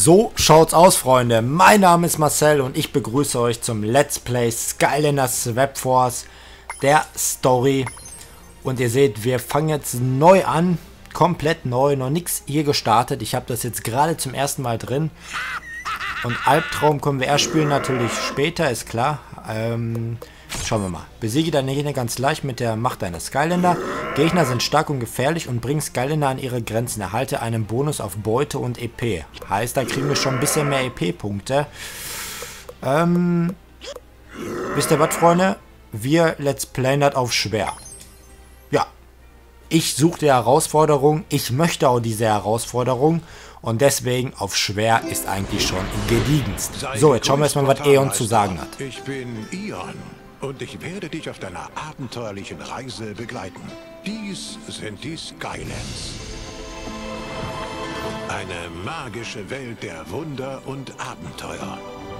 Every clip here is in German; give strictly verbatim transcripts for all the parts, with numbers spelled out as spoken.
So schaut's aus, Freunde. Mein Name ist Marcel und ich begrüße euch zum Let's Play Skylanders Swap Force, der Story. Und ihr seht, wir fangen jetzt neu an, komplett neu, noch nichts hier gestartet. Ich habe das jetzt gerade zum ersten Mal drin. Und Albtraum können wir erst spielen, natürlich später, ist klar. Ähm, schauen wir mal. Besiege deine Gegner ganz leicht mit der Macht deiner Skylander. Gegner sind stark und gefährlich und bringen Skylander an ihre Grenzen. Erhalte einen Bonus auf Beute und E P. Heißt, da kriegen wir schon ein bisschen mehr E P-Punkte. Ähm, wisst ihr was, Freunde? Wir Let's Playen das auf schwer. Ja, ich suche die Herausforderung. Ich möchte auch diese Herausforderung. Und deswegen auf schwer ist eigentlich schon gediegenst. So, jetzt schauen wir erstmal, was Eon zu sagen hat. Ich bin Eon und ich werde dich auf deiner abenteuerlichen Reise begleiten. Dies sind die Skylands. Eine magische Welt der Wunder und Abenteuer.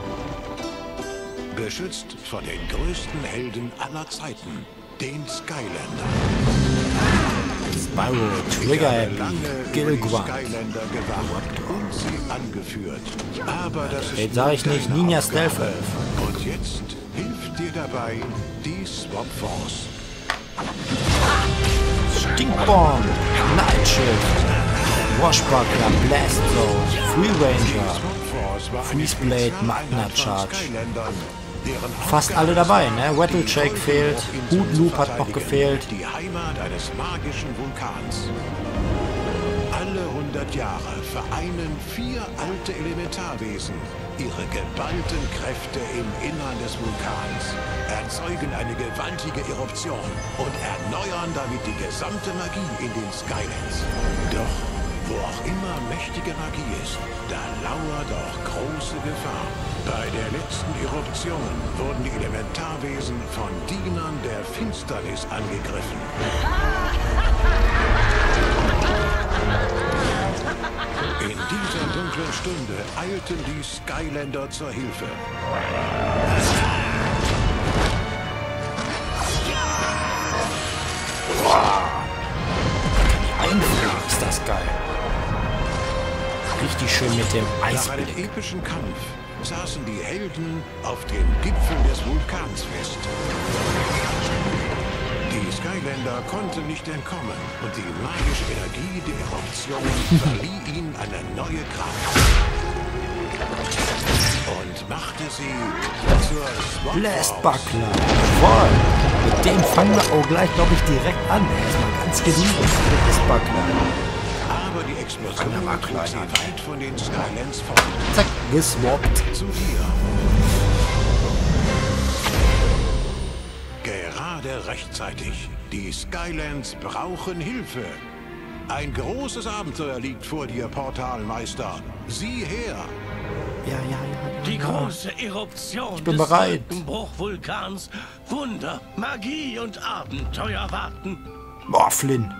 Beschützt von den größten Helden aller Zeiten, den Skylandern. Spyro, Trigger Happy, Gilguan. Skylander gewacht und sie angeführt. Aber das ist Jetzt sage ich nicht Ninja Stealth Elf. Und jetzt hilft dir dabei die Swap Force. Stinkbomb, Nightshift, Washbuckler, Blast Zone, Free Ranger, Freezeblade, Magna Charge. Fast alle dabei, ne? Rattleshake fehlt, Hoodloop hat noch gefehlt. Die Heimat eines magischen Vulkans. Alle hundert Jahre vereinen vier alte Elementarwesen ihre geballten Kräfte im Innern des Vulkans, erzeugen eine gewaltige Eruption und erneuern damit die gesamte Magie in den Skylands. Doch wo auch immer mächtige Magie ist, da lauert auch große Gefahr. Bei der letzten Eruption wurden die Elementarwesen von Dienern der Finsternis angegriffen. In dieser dunklen Stunde eilten die Skylander zur Hilfe. Einfach ist das geil. Richtig schön mit dem Nach Eisblick. einem epischen Kampf saßen die Helden auf dem Gipfel des Vulkans fest. Die Skylander konnten nicht entkommen und die magische Energie der Eruption verlieh ihnen eine neue Kraft und machte sie zur Swap Blast Force. Buckler. Voll. Mit dem fangen wir auch gleich, glaube ich, direkt an. Erstmal ganz gediegen. Blast Buckler. Aber die Explosion trug sie weit von den Skylands fort. Zack, geswappt. Zu dir. Gerade rechtzeitig. Die Skylands brauchen Hilfe. Ein großes Abenteuer liegt vor dir, Portalmeister. Sieh her. Ja, ja, ja. Die große Eruption Ich bin des bereit. Bruchvulkans. Wunder, Magie und Abenteuer warten. Boah, Flynn.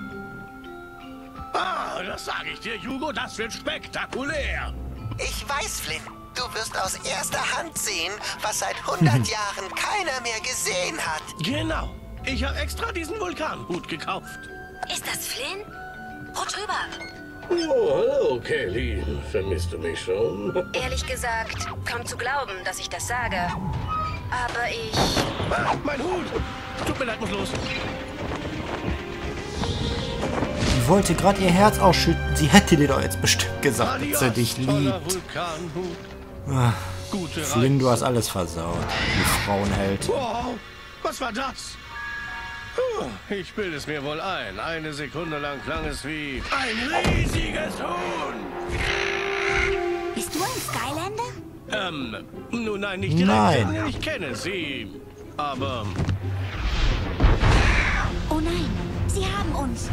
Ah, das sage ich dir, Hugo, das wird spektakulär. Ich weiß, Flynn. Du wirst aus erster Hand sehen, was seit hundert Jahren keiner mehr gesehen hat. Genau. Ich habe extra diesen Vulkanhut gekauft. Ist das Flynn? Rutsch rüber. Oh, hallo, Kelly. Vermisst du mich schon? Ehrlich gesagt, kaum zu glauben, dass ich das sage. Aber ich... Ah, mein Hut. Tut mir leid, muss los. Die wollte gerade ihr Herz ausschütten. Sie hätte dir doch jetzt bestimmt gesagt, dass sie dich toller liebt. Vulkanhut. Ah, Gute Flynn, du Reise. hast alles versaut. Die Frauenheld. Wow, was war das? Puh, ich bilde es mir wohl ein. Eine Sekunde lang klang es wie ein riesiges Huhn. Bist du ein Skylander? Ähm, nun nein, nicht direkt. Nein. Ich kenne sie. Aber Oh nein, sie haben uns.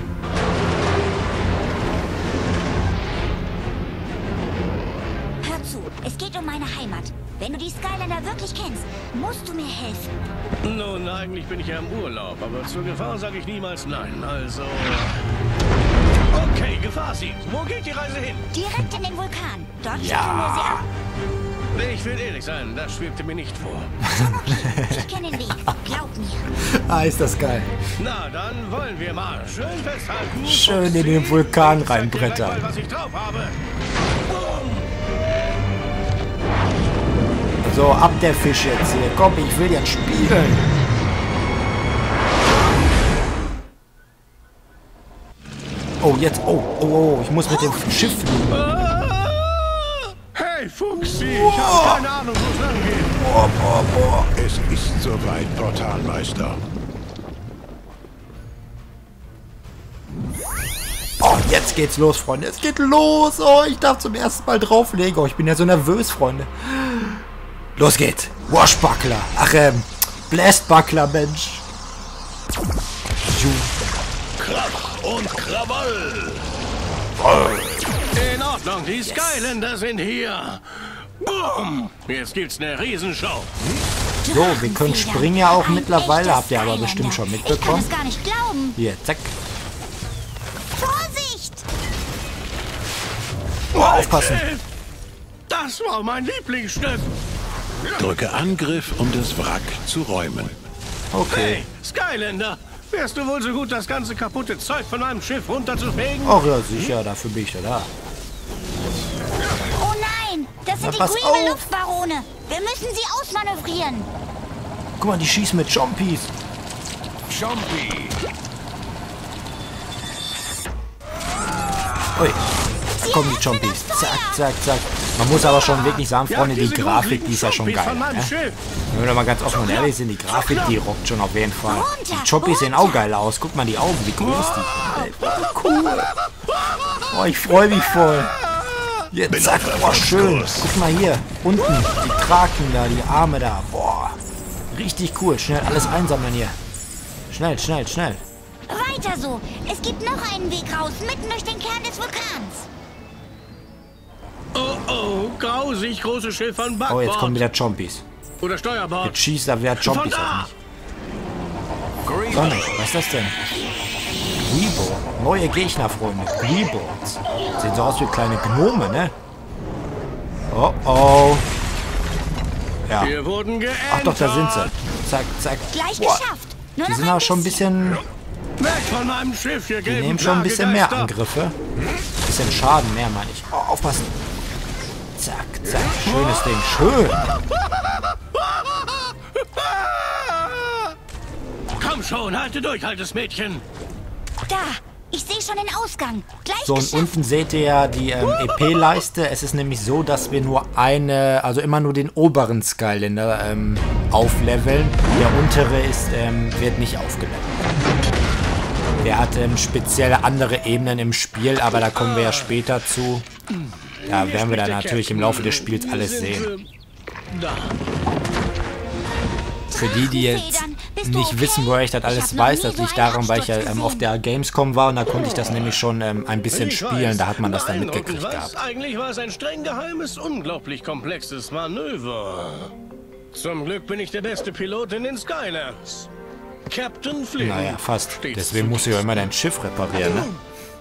Hör zu, es geht um meine Heimat. Wenn du die Skylander wirklich kennst, musst du mir helfen. nun, eigentlich bin ich ja im Urlaub. Aber zur Gefahr sage ich niemals nein. Also... Okay, Gefahr sie. Wo geht die Reise hin? Direkt in den Vulkan. Dort Ja. schicken wir sie ab. Ich will ehrlich sein, das schwebte mir nicht vor. Ich kenne den Weg. Glaub mir. Ah, ist das geil. Na, dann wollen wir mal. Schön festhalten. Schön in den Vulkan reinbrettern. Ich zeig dir gleich mal, was ich drauf habe. Boom. So, ab der Fisch jetzt hier. Komm, ich will jetzt spielen. Oh, jetzt. Oh, oh, oh. Ich muss mit dem Schiff fliegen. Hey, Fuchsi, ich habe keine Ahnung, wo es lang geht. Boah, boah, boah. Es ist soweit, Portalmeister. Oh, jetzt geht's los, Freunde. Es geht los. Oh, ich darf zum ersten Mal drauflegen. Oh, ich bin ja so nervös, Freunde. Los geht's. Washbuckler. Ach, ähm, Blastbuckler, Mensch. Krach und Krawall. In Ordnung, die Skylander sind hier. Boom. Jetzt gibt's eine Riesenshow. So, wir können springen ja auch mittlerweile. Habt ihr aber bestimmt schon mitbekommen. Ich kann es gar nicht glauben. Hier, zack. Vorsicht! Oh, aufpassen. Das war mein Lieblingsstück. Drücke Angriff, um das Wrack zu räumen. Okay. Hey, Skylander, wärst du wohl so gut, das ganze kaputte Zeug von einem Schiff runterzufegen? Ach ja, sicher. Dafür bin ich ja da. Oh nein, das sind Na, die pass Greeble auf. Luftbarone. Wir müssen sie ausmanövrieren. Guck mal, die schießen mit Chompies. Chompy. Ui. Da kommen die Chompies. Zack, zack, zack. Man muss aber schon wirklich sagen, Freunde, die Grafik, die ist ja schon geil. Ne? Wenn wir mal ganz offen und ehrlich sind, die Grafik, die rockt schon auf jeden Fall. Die Chompies sehen auch geil aus. Guck mal die Augen, wie groß die sind. Cool. Oh, ich freue mich voll. Jetzt, zack, oh, schön. Guck mal hier, unten, die Kraken da, die Arme da. Boah, richtig cool. Schnell alles einsammeln hier. Schnell, schnell, schnell. Weiter so. Es gibt noch einen Weg raus, mitten durch den Kern des Vulkans. Oh, oh, grausig, große Schiff an Backbord. Oh, jetzt kommen wieder Chompies. Oder Steuerbord. Jetzt schießt da wieder Chompies Von auf da. mich. Sonne, was ist das denn? Greebo. Neue Gegner, Freunde. Greeboards. Sehen so aus wie kleine Gnome, ne? Oh, oh. Ja. Wir wurden geentert. Ach doch, da sind sie. Zack, zack. Gleich Boah. geschafft. Nur Die noch sind ein aber schon ein bisschen... Weg von meinem Schiff, ihr Die gelben nehmen schon ein bisschen mehr Plagegeister. Angriffe. Bisschen Schaden mehr, meine ich. Oh, aufpassen. Zack, zack. Schönes Ding. Schön. Komm schon, halte durch, altes Mädchen. Da. Ich sehe schon den Ausgang. Gleich So, und geschafft. unten seht ihr ja die ähm, E P-Leiste. Es ist nämlich so, dass wir nur eine, also immer nur den oberen Skylander ähm, aufleveln. Der untere ist, ähm, wird nicht aufgelevelt. Der hat ähm, spezielle andere Ebenen im Spiel, aber da kommen wir ja später zu. Da werden wir dann natürlich im Laufe des Spiels alles sehen. Da. Für die, die jetzt nicht wissen, woher ich das alles weiß, das liegt daran, weil ich ja ähm, auf der Gamescom war und da konnte ich das nämlich schon ähm, ein bisschen Ich spielen. weiß. Da hat man das dann Beeindruckend, mitgekriegt was? gehabt. Eigentlich war es ein streng geheimes, unglaublich komplexes Manöver. Zum Glück bin ich der beste Pilot in den Skylands. Captain Flynn. Naja, fast. Stets Deswegen muss ich ja immer dein Schiff reparieren, ne?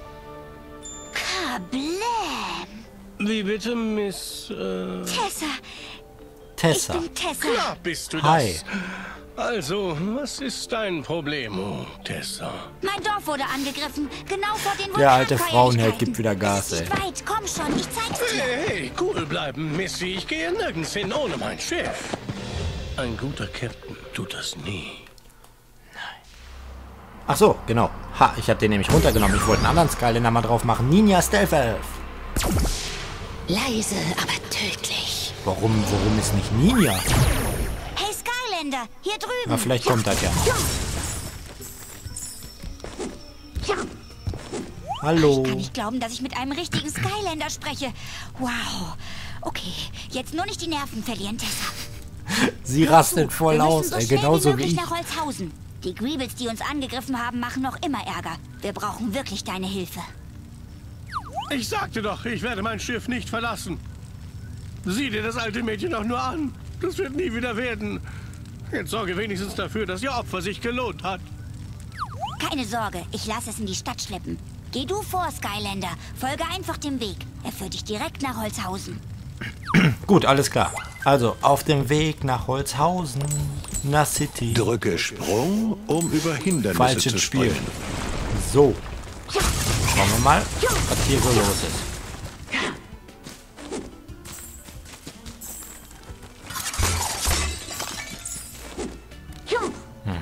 Kablam. Wie bitte, Miss... Äh, Tessa. Tessa. Ich bin Tessa. klar bist du Hi. das. Also, was ist dein Problem, oh, Tessa? Mein Dorf wurde angegriffen. Genau vor den Vulkanfeierlichkeiten. Der alte Frauenheld gibt wieder Gas, Es ist ey. nicht weit. Komm schon, ich zeig's dir. Hey, hey, cool bleiben, Missy. Ich gehe nirgends hin ohne mein Schiff. Ein guter Captain tut das nie. Ach so, genau. Ha, ich habe den nämlich runtergenommen. Ich wollte einen anderen Skylander mal drauf machen. Ninja Stealth Elf. Leise, aber tödlich. Warum, warum ist nicht Ninja? Hey Skylander, hier drüben. Na, vielleicht kommt das ja. Hallo. Ich kann nicht glauben, dass ich mit einem richtigen Skylander spreche. Wow. Okay, jetzt nur nicht die Nerven verlieren, Tessa. Sie rastet Zu, voll wir müssen aus, so ey. schnell Genauso wie möglich ich. nach Holzhausen. Die Greebles, die uns angegriffen haben, machen noch immer Ärger. Wir brauchen wirklich deine Hilfe. Ich sagte doch, ich werde mein Schiff nicht verlassen. Sieh dir das alte Mädchen doch nur an. Das wird nie wieder werden. Jetzt sorge wenigstens dafür, dass ihr Opfer sich gelohnt hat. Keine Sorge, ich lasse es in die Stadt schleppen. Geh du vor, Skylander. Folge einfach dem Weg. Er führt dich direkt nach Holzhausen. Gut, alles klar. Also, auf dem Weg nach Holzhausen, nach City. Drücke Sprung, um über Hindernisse Falsches zu Spiel. springen. So. Schauen wir mal, was hier so los ist.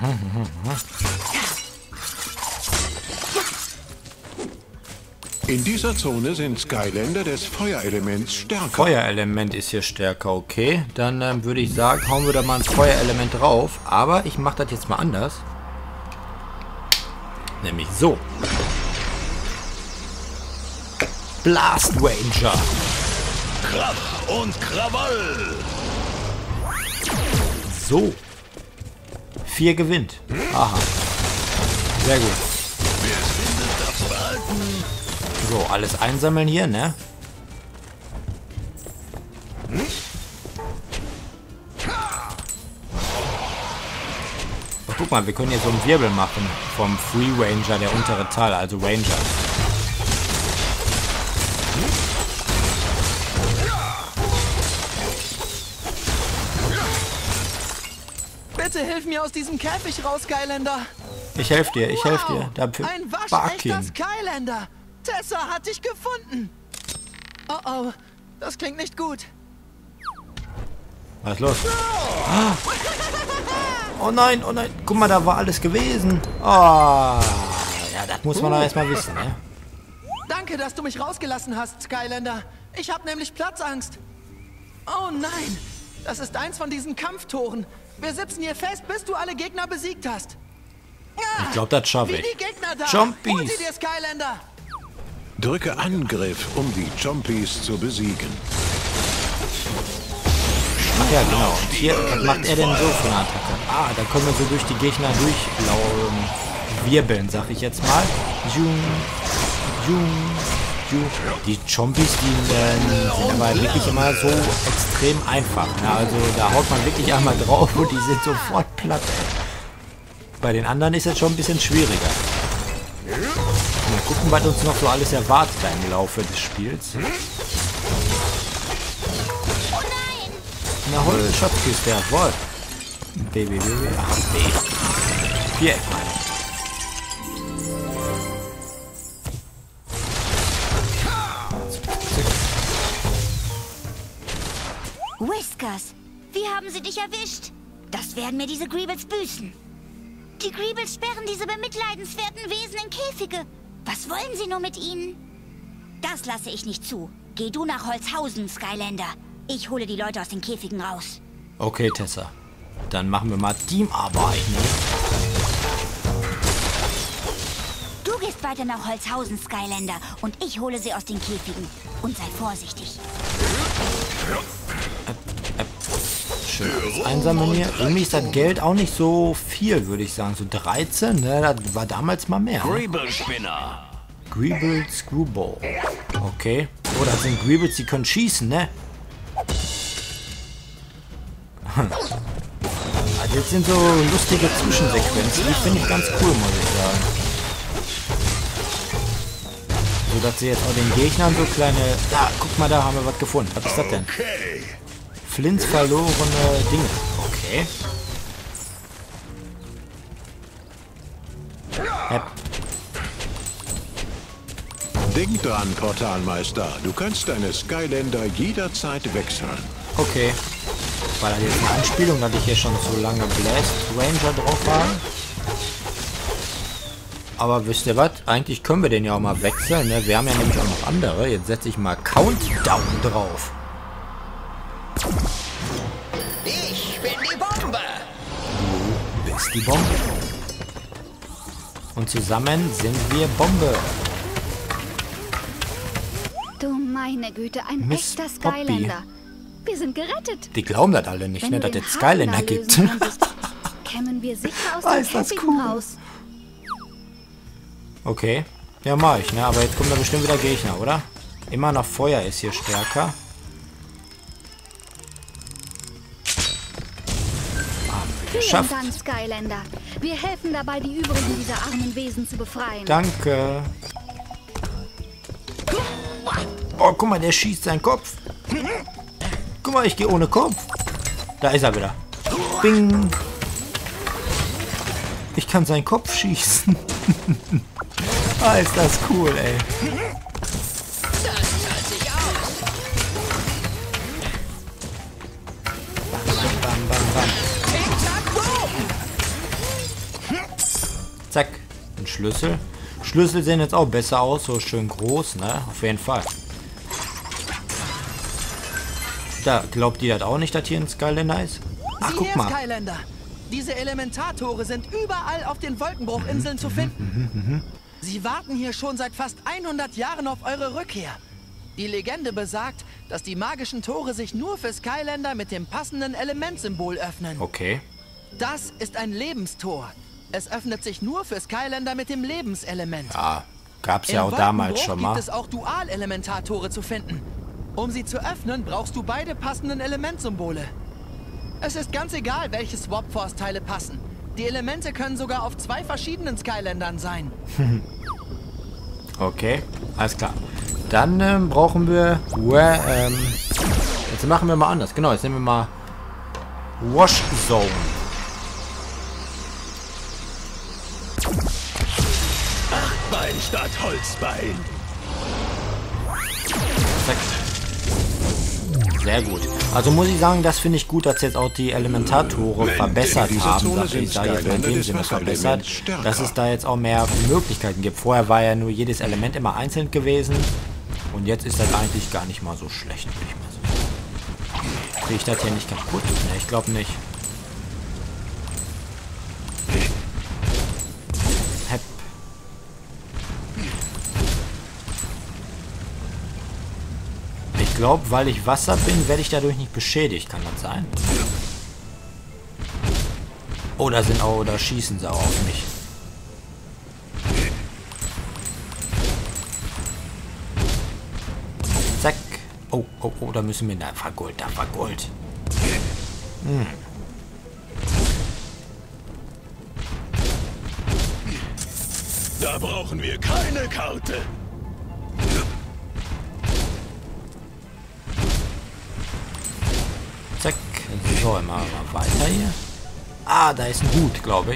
In dieser Zone sind Skylander des Feuerelements stärker. Feuerelement ist hier stärker, okay. Dann ähm, würde ich sagen, hauen wir da mal ein Feuerelement drauf. Aber ich mache das jetzt mal anders. Nämlich so. Blast Ranger. Krach und Krawall. So. Vier gewinnt. Aha. Sehr gut. Wer es findet, darf's behalten. So, alles einsammeln hier, ne? Oh, guck mal, wir können hier so einen Wirbel machen vom Free Ranger, der untere Teil, also Ranger. Bitte hilf mir aus diesem Käfig raus, Skylander. Ich helfe dir, ich helfe dir. Dafür Ein waschechter Barkin. Skylander. Tessa hat dich gefunden. Oh oh, das klingt nicht gut. Was ist los? Ah. Oh nein, oh nein. Guck mal, da war alles gewesen. Oh, ja, das muss man doch erstmal wissen, ne? Danke, dass du mich rausgelassen hast, Skylander. Ich habe nämlich Platzangst. Oh nein, das ist eins von diesen Kampftoren. Wir sitzen hier fest, bis du alle Gegner besiegt hast. Ah, Ich glaube, das schaffe wie ich. die Gegner da. Jumpies. Hol sie dir, Skylander. Drücke Angriff, um die Jumpies zu besiegen. Ach ja, genau. Und hier, was macht er denn so für eine Attacke? Ah, da können wir so durch die Gegner durchlaufen. Wirbeln, sag ich jetzt mal. Jung, jung, jung. Die Jumpies, die äh, sind aber wirklich immer so extrem einfach. Ja, also da haut man wirklich einmal drauf und die sind sofort platt. Bei den anderen ist es schon ein bisschen schwieriger. Mal gucken, was uns noch so alles erwartet im Laufe des Spiels. Na hol, Schatzkiste, jawohl. B, B, B, B, ach, B. Viereck, meine ich. Whiskers, wie haben sie dich erwischt? Das werden mir diese Greebles büßen. Die Greebles sperren diese bemitleidenswerten Wesen in Käfige. Was wollen sie nur mit ihnen? Das lasse ich nicht zu. Geh du nach Holzhausen, Skylander. Ich hole die Leute aus den Käfigen raus. Okay, Tessa. Dann machen wir mal Teamarbeit, ne? Du gehst weiter nach Holzhausen, Skylander. Und ich hole sie aus den Käfigen. Und sei vorsichtig. Schön alles einsammeln hier. Irgendwie ist das Geld auch nicht so viel, würde ich sagen. So dreizehn, ne? Das war damals mal mehr. Ne? Greeble-Spinner. Greeble Screwball. Okay. Oh, das sind Greebles, die können schießen, ne? Also jetzt sind so lustige Zwischensequenzen. Die finde ich ganz cool, muss ich sagen. So, dass sie jetzt auch den Gegnern so kleine... Da, guck mal, da haben wir was gefunden. Was ist das denn? Okay. Flints verlorene Dinge. Okay. Yep. Denk dran, Portalmeister. Du kannst deine Skylander jederzeit wechseln. Okay. War das jetzt eine Anspielung, dass ich hier schon so lange Blast Ranger drauf habe? Aber wisst ihr was? Eigentlich können wir den ja auch mal wechseln, ne? Wir haben ja nämlich auch noch andere. Jetzt setze ich mal Countdown drauf. Ich bin die Bombe. Du bist die Bombe. Und zusammen sind wir Bombe. Du meine Güte, ein Miss echter Poppy. Skylander. Wir sind gerettet. Die glauben das alle nicht, Wenn ne? du Dass den es Skylander Haken da gibt. lösen konntest, kämen wir sicher aus Ah, dem ist das Käfigen cool. raus. Okay. Ja, mach ich, ne? Aber jetzt kommen da bestimmt wieder Gegner, oder? Immer noch Feuer ist hier stärker. Haben wir Vielen geschafft. Dank, Skylander. Wir helfen dabei, die übrigen dieser armen Wesen zu befreien. Danke. Oh, guck mal, der schießt seinen Kopf. Guck mal, ich gehe ohne Kopf. Da ist er wieder. Bing. Ich kann seinen Kopf schießen. Ah, ist das cool, ey. Bam, bam, bam, bam. Zack, ein Schlüssel. Schlüssel sehen jetzt auch besser aus, so schön groß, ne? Auf jeden Fall. Da glaubt ihr das auch nicht, dass hier ein Skylander ist? Ach, Sieh guck her, mal. Skylander. Diese Elementartore sind überall auf den Wolkenbruchinseln zu finden. Sie warten hier schon seit fast hundert Jahren auf eure Rückkehr. Die Legende besagt, dass die magischen Tore sich nur für Skylander mit dem passenden Elementsymbol öffnen. Okay. Das ist ein Lebenstor. Es öffnet sich nur für Skylander mit dem Lebenselement. Ja, gab's ja Im auch damals Wolkenbruch schon mal. gibt es auch Dual-Elementartore zu finden. Um sie zu öffnen, brauchst du beide passenden Elementsymbole. Es ist ganz egal, welche Swap-Force-Teile passen. Die Elemente können sogar auf zwei verschiedenen Skylandern sein. Okay, alles klar. Dann ähm, brauchen wir... Ähm, jetzt machen wir mal anders. Genau, jetzt nehmen wir mal Wash Zone. Achtbein statt Holzbein. Zack. Sehr gut. Also muss ich sagen, das finde ich gut, dass jetzt auch die Elementartore verbessert haben. Sag ich sage jetzt mal in dem Sinne verbessert, dass es da jetzt auch mehr Möglichkeiten gibt. Vorher war ja nur jedes Element immer einzeln gewesen. Und jetzt ist das eigentlich gar nicht mal so schlecht, würde ich mal sagen. Kriege ich das hier nicht kaputt? Ne, ich glaube nicht. Hepp. Ich glaube, weil ich Wasser bin, werde ich dadurch nicht beschädigt. Kann das sein? Oder sind auch, oder schießen sie auch auf mich? Zack. Oh, oh, oh, da müssen wir... Da war Gold, da war Gold. Hm. Da brauchen wir keine Karte. Zack. So, immer mal weiter hier. Ah, da ist ein Hut, glaube ich.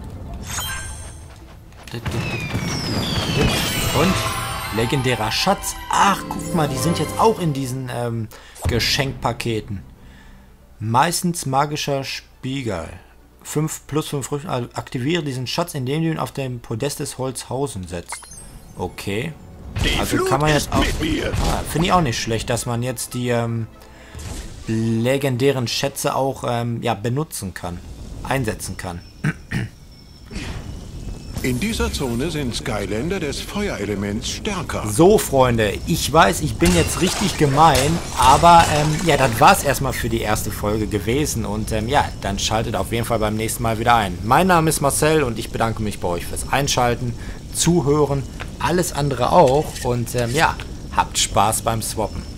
Und legendärer Schatz. Ach, guck mal, die sind jetzt auch in diesen ähm, Geschenkpaketen. Meistens magischer Spiegel. fünf plus fünf Früchte. Also aktiviere diesen Schatz, indem du ihn auf dem Podest des Holzhausen setzt. Okay. Also kann man jetzt auch... Ah, finde ich auch nicht schlecht, dass man jetzt die ähm, legendären Schätze auch ähm, ja, benutzen kann. Einsetzen kann. In dieser Zone sind Skylander des Feuerelements stärker. So, Freunde, ich weiß, ich bin jetzt richtig gemein, aber ähm, ja, das war es erstmal für die erste Folge gewesen und ähm, ja, dann schaltet auf jeden Fall beim nächsten Mal wieder ein. Mein Name ist Marcel und ich bedanke mich bei euch fürs Einschalten, Zuhören, alles andere auch und ähm, ja, habt Spaß beim Swappen.